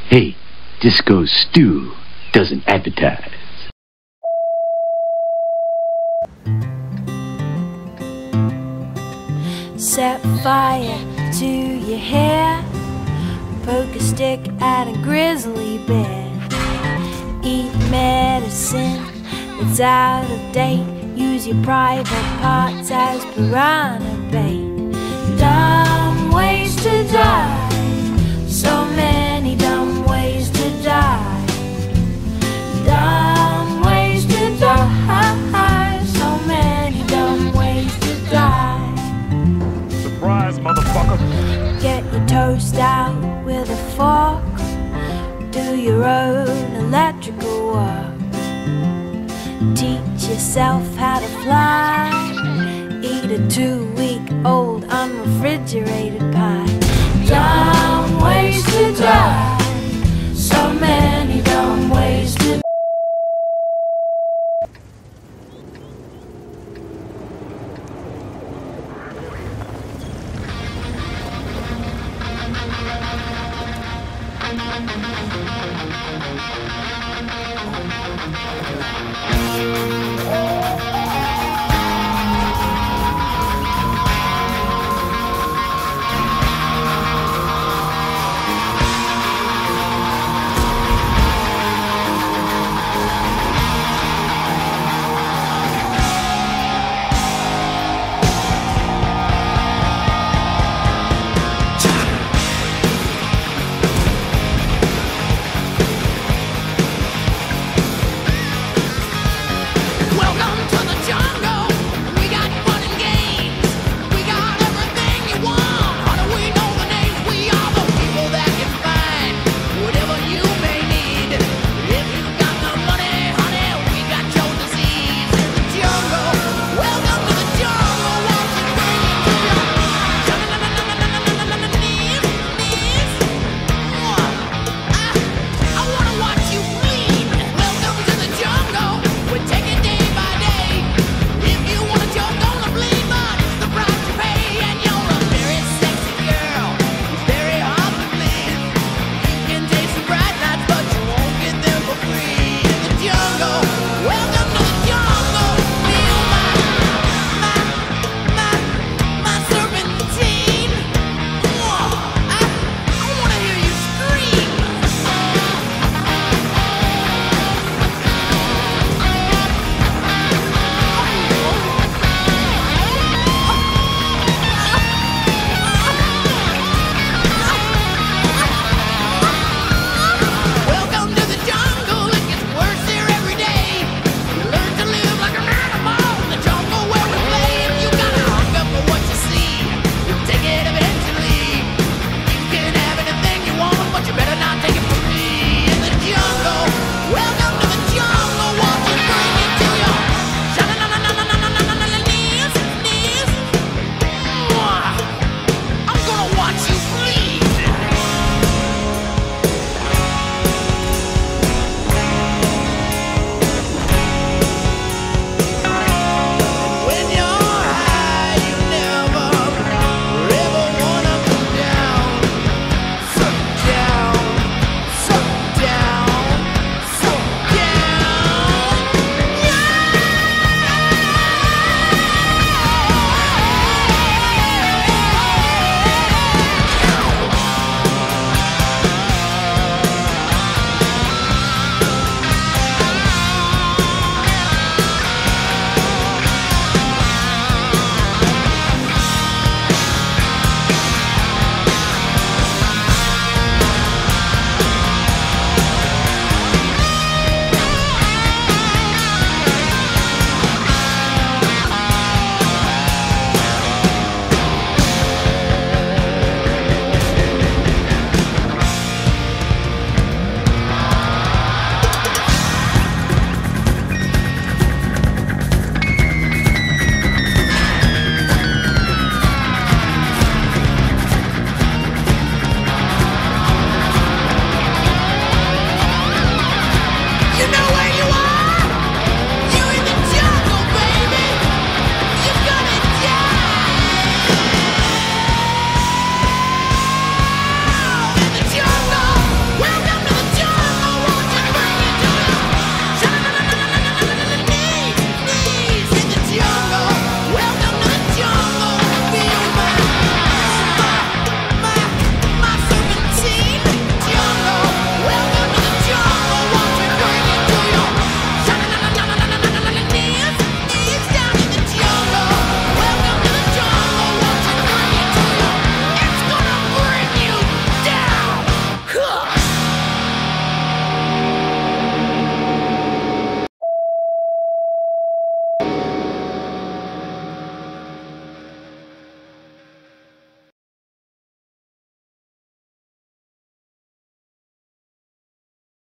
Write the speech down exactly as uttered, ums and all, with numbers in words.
Hey, Disco Stew doesn't advertise. Set fire to your hair, poke a stick at a grizzly bear. Eat medicine that's out of date, use your private parts as piranha bait. Dumb ways to die, so many dumb ways to die. Dumb ways to die, so many dumb ways to die. Surprise, motherfucker! Get your toast out with a fork, do your own electrical work. Teach yourself how to fly, eat a two-week-old unrefrigerated pie. Dumb ways to die, so many dumb ways to die. Oh,